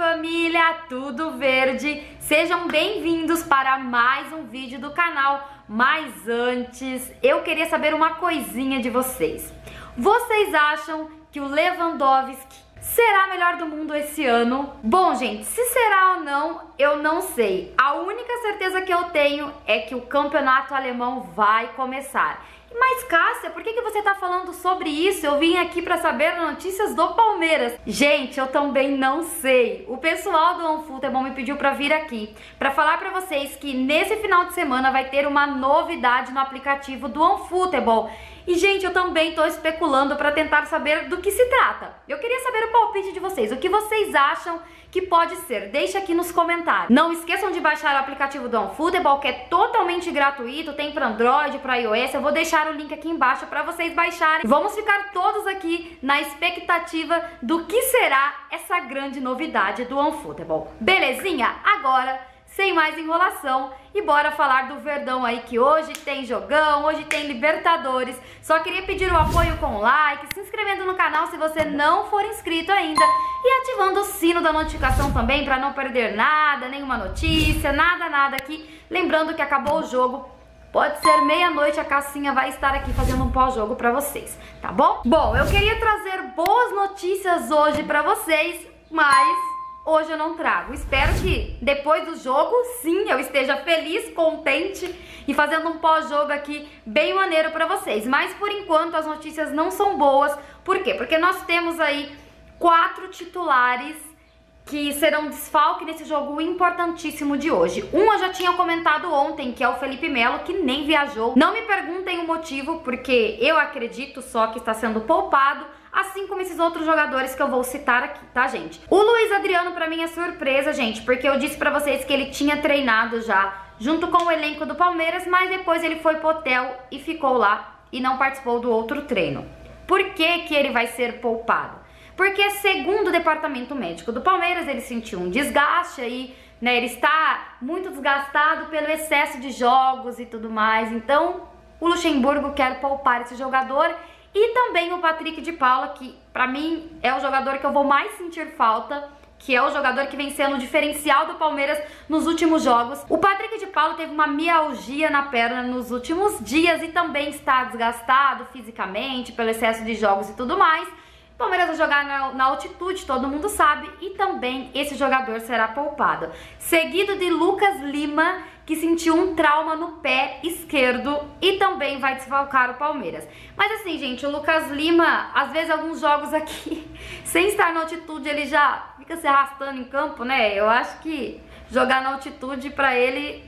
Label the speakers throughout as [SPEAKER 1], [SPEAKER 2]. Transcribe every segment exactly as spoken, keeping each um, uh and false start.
[SPEAKER 1] família, tudo verde? Sejam bem-vindos para mais um vídeo do canal. Mas antes, eu queria saber uma coisinha de vocês. Vocês acham que o Lewandowski será melhor do mundo esse ano? Bom, gente, se será ou não, eu não sei. A única certeza que eu tenho é que o campeonato alemão vai começar. Mas, Cássia, por que que você tá falando sobre isso? Eu vim aqui pra saber notícias do Palmeiras. Gente, eu também não sei. O pessoal do OneFootball me pediu pra vir aqui pra falar pra vocês que nesse final de semana vai ter uma novidade no aplicativo do OneFootball. E, gente, eu também tô especulando pra tentar saber do que se trata. Eu queria saber o palpite de vocês. O que vocês acham que pode ser? Deixa aqui nos comentários. Não esqueçam de baixar o aplicativo do OneFootball, que é totalmente gratuito, tem para Android, para iOS. Eu vou deixar o link aqui embaixo para vocês baixarem. Vamos ficar todos aqui na expectativa do que será essa grande novidade do OneFootball. Belezinha? Agora, sem mais enrolação, e bora falar do Verdão aí, que hoje tem jogão, hoje tem Libertadores. Só queria pedir o apoio com like, se inscrevendo no canal se você não for inscrito ainda e ativando o sino da notificação também para não perder nada, nenhuma notícia, nada, nada aqui. Lembrando que acabou o jogo, pode ser meia-noite, a Cassinha vai estar aqui fazendo um pós-jogo pra vocês, tá bom? Bom, eu queria trazer boas notícias hoje pra vocês, mas hoje eu não trago. Espero que depois do jogo, sim, eu esteja feliz, contente e fazendo um pós-jogo aqui bem maneiro pra vocês. Mas por enquanto as notícias não são boas. Por quê? Porque nós temos aí quatro titulares que serão desfalque nesse jogo importantíssimo de hoje. Um eu já tinha comentado ontem, que é o Felipe Melo, que nem viajou. Não me perguntem o motivo, porque eu acredito só que está sendo poupado, assim como esses outros jogadores que eu vou citar aqui, tá, gente? O Luiz Adriano pra mim é surpresa, gente, porque eu disse pra vocês que ele tinha treinado já junto com o elenco do Palmeiras, mas depois ele foi pro hotel e ficou lá e não participou do outro treino. Por que que ele vai ser poupado? Porque segundo o departamento médico do Palmeiras, ele sentiu um desgaste aí, né? Ele está muito desgastado pelo excesso de jogos e tudo mais. Então, o Luxemburgo quer poupar esse jogador. E também o Patrick de Paula, que pra mim é o jogador que eu vou mais sentir falta, que é o jogador que vem sendo o diferencial do Palmeiras nos últimos jogos. O Patrick de Paula teve uma mialgia na perna nos últimos dias e também está desgastado fisicamente pelo excesso de jogos e tudo mais. O Palmeiras vai jogar na, na altitude, todo mundo sabe, e também esse jogador será poupado. Seguido de Lucas Lima, que sentiu um trauma no pé esquerdo e também vai desfalcar o Palmeiras. Mas assim, gente, o Lucas Lima, às vezes alguns jogos aqui, sem estar na altitude, ele já fica se arrastando em campo, né? Eu acho que jogar na altitude pra ele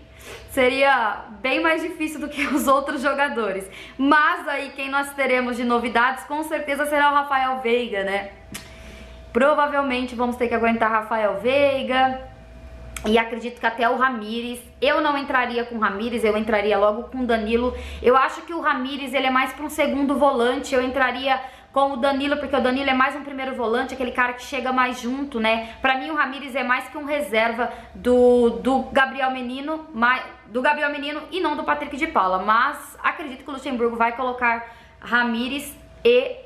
[SPEAKER 1] seria bem mais difícil do que os outros jogadores. Mas aí quem nós teremos de novidades com certeza será o Rafael Veiga, né? Provavelmente vamos ter que aguentar Rafael Veiga. E acredito que até o Ramires. Eu não entraria com o Ramires, eu entraria logo com o Danilo. Eu acho que o Ramires ele é mais para um segundo volante. Eu entraria com o Danilo, porque o Danilo é mais um primeiro volante, aquele cara que chega mais junto, né? Pra mim o Ramires é mais que um reserva do, do Gabriel Menino, mais, do Gabriel Menino e não do Patrick de Paula. Mas acredito que o Luxemburgo vai colocar Ramires e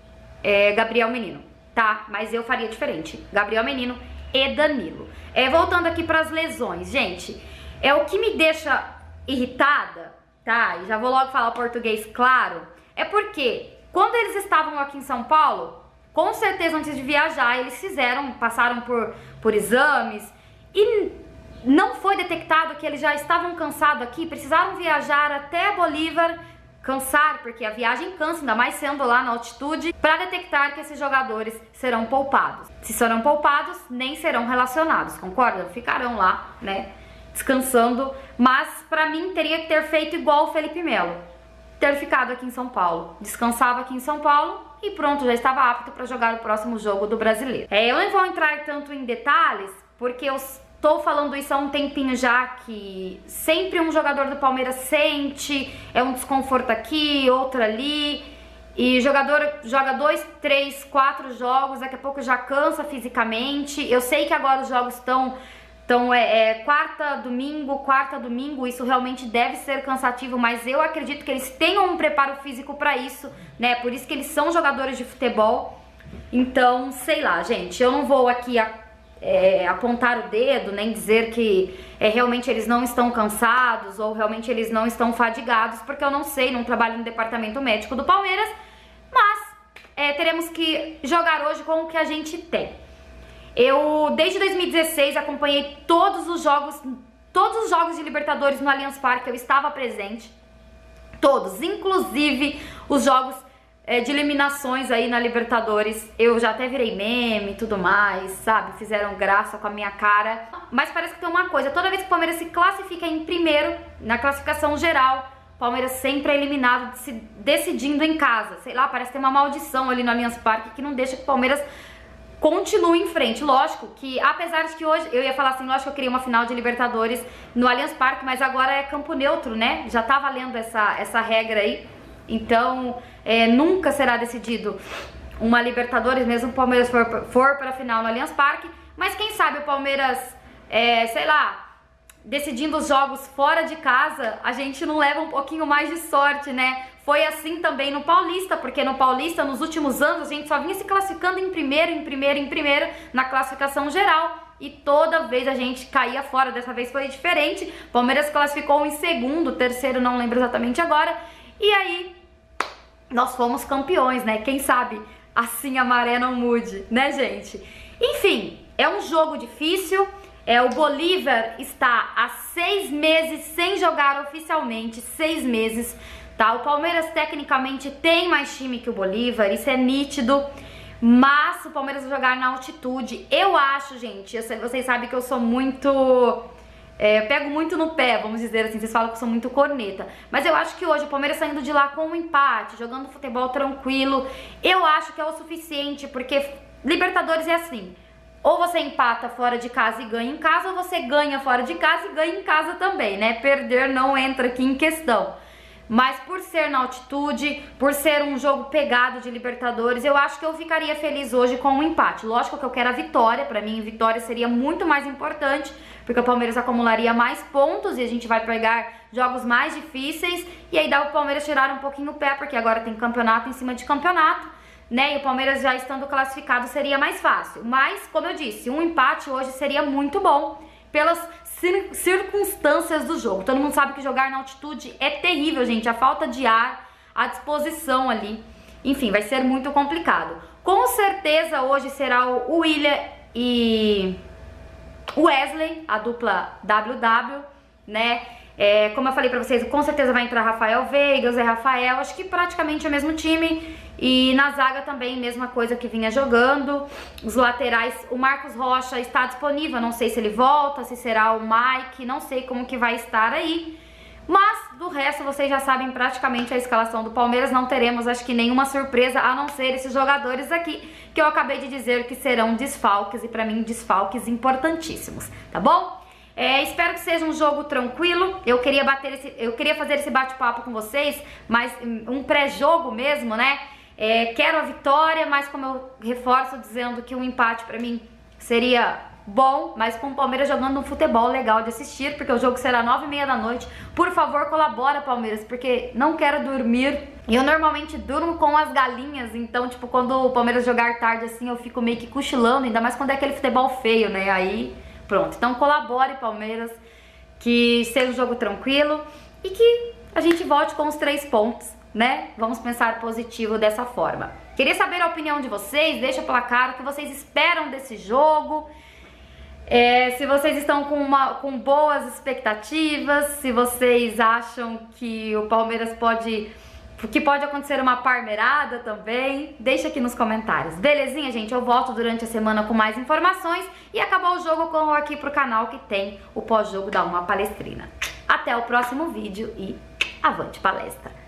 [SPEAKER 1] é, Gabriel Menino, tá? Mas eu faria diferente, Gabriel Menino e Danilo. É, voltando aqui para as lesões, gente, é o que me deixa irritada, tá? E já vou logo falar o português claro, é porque quando eles estavam aqui em São Paulo, com certeza antes de viajar, eles fizeram, passaram por, por exames e não foi detectado que eles já estavam cansados aqui, precisaram viajar até Bolívar, cansar, porque a viagem cansa, ainda mais sendo lá na altitude, para detectar que esses jogadores serão poupados. Se serão poupados, nem serão relacionados, concorda? Ficarão lá, né, descansando, mas pra mim teria que ter feito igual o Felipe Melo, ter ficado aqui em São Paulo, descansava aqui em São Paulo e pronto, já estava apto para jogar o próximo jogo do Brasileiro. É, eu não vou entrar tanto em detalhes, porque eu tô falando isso há um tempinho já, que sempre um jogador do Palmeiras sente, é um desconforto aqui, outro ali, e jogador joga dois, três, quatro jogos, daqui a pouco já cansa fisicamente. Eu sei que agora os jogos estão Então é, é quarta, domingo, quarta, domingo, isso realmente deve ser cansativo, mas eu acredito que eles tenham um preparo físico pra isso, né? Por isso que eles são jogadores de futebol. Então, sei lá, gente, eu não vou aqui a é, apontar o dedo, nem dizer que é, realmente eles não estão cansados ou realmente eles não estão fadigados, porque eu não sei, não trabalho no departamento médico do Palmeiras, mas é, teremos que jogar hoje com o que a gente tem. Eu, desde dois mil e dezesseis, acompanhei todos os jogos, todos os jogos de Libertadores no Allianz Parque, eu estava presente, todos, inclusive os jogos é, de eliminações aí na Libertadores. Eu já até virei meme e tudo mais, sabe? Fizeram graça com a minha cara. Mas parece que tem uma coisa, toda vez que o Palmeiras se classifica em primeiro, na classificação geral, o Palmeiras sempre é eliminado se decidindo em casa. Sei lá, parece ter uma maldição ali no Allianz Parque que não deixa que o Palmeiras continue em frente. Lógico que, apesar de que hoje, eu ia falar assim, lógico que eu queria uma final de Libertadores no Allianz Parque, mas agora é campo neutro, né? Já tá valendo essa, essa regra aí. Então, é, nunca será decidido uma Libertadores, mesmo o Palmeiras for, for para a final no Allianz Parque. Mas quem sabe o Palmeiras, é, sei lá, decidindo os jogos fora de casa, a gente não leva um pouquinho mais de sorte, né? Foi assim também no Paulista, porque no Paulista, nos últimos anos, a gente só vinha se classificando em primeiro, em primeiro, em primeiro, na classificação geral. E toda vez a gente caía fora, dessa vez foi diferente. Palmeiras classificou em segundo, terceiro não lembro exatamente agora. E aí, nós fomos campeões, né? Quem sabe assim a maré não mude, né, gente? Enfim, é um jogo difícil. É, o Bolívar está há seis meses sem jogar oficialmente, seis meses, tá? O Palmeiras tecnicamente tem mais time que o Bolívar, isso é nítido, mas o Palmeiras vai jogar na altitude. Eu acho, gente, eu sei, vocês sabem que eu sou muito... É, eu pego muito no pé, vamos dizer assim, vocês falam que eu sou muito corneta, mas eu acho que hoje o Palmeiras saindo de lá com um empate, jogando futebol tranquilo, eu acho que é o suficiente, porque Libertadores é assim... Ou você empata fora de casa e ganha em casa, ou você ganha fora de casa e ganha em casa também, né? Perder não entra aqui em questão. Mas por ser na altitude, por ser um jogo pegado de Libertadores, eu acho que eu ficaria feliz hoje com um empate. Lógico que eu quero a vitória, pra mim vitória seria muito mais importante, porque o Palmeiras acumularia mais pontos e a gente vai pegar jogos mais difíceis, e aí dá o Palmeiras tirar um pouquinho o pé, porque agora tem campeonato em cima de campeonato, né, e o Palmeiras já estando classificado seria mais fácil. Mas, como eu disse, um empate hoje seria muito bom pelas cir circunstâncias do jogo. Todo mundo sabe que jogar na altitude é terrível, gente. A falta de ar, a disposição ali, enfim, vai ser muito complicado. Com certeza hoje será o William e o Wesley, a dupla W W, né? É, como eu falei pra vocês, com certeza vai entrar Rafael Veiga, Zé Rafael, acho que praticamente é o mesmo time. E na zaga também, mesma coisa que vinha jogando. Os laterais, o Marcos Rocha está disponível, não sei se ele volta, se será o Mike, não sei como que vai estar aí. Mas do resto vocês já sabem praticamente a escalação do Palmeiras, não teremos acho que nenhuma surpresa a não ser esses jogadores aqui que eu acabei de dizer que serão desfalques, e pra mim desfalques importantíssimos, tá bom? É, espero que seja um jogo tranquilo. Eu queria bater esse, eu queria fazer esse bate-papo com vocês, mas um pré-jogo mesmo, né? É, quero a vitória, mas como eu reforço dizendo que um empate pra mim seria bom, mas com o Palmeiras jogando um futebol legal de assistir, porque o jogo será nove e meia da noite. Por favor, colabora, Palmeiras, porque não quero dormir. Eu normalmente durmo com as galinhas, então, tipo, quando o Palmeiras jogar tarde assim, eu fico meio que cochilando, ainda mais quando é aquele futebol feio, né? Aí... pronto, então colabore, Palmeiras, que seja um jogo tranquilo e que a gente volte com os três pontos, né? Vamos pensar positivo dessa forma. Queria saber a opinião de vocês, deixa placar o que vocês esperam desse jogo, é, se vocês estão com, uma, com boas expectativas, se vocês acham que o Palmeiras pode... que pode acontecer uma parmeirada também, deixa aqui nos comentários. Belezinha, gente? Eu volto durante a semana com mais informações e acabou o jogo, eu corro aqui pro canal que tem o pós-jogo da Uma Palestrina. Até o próximo vídeo e avante palestra!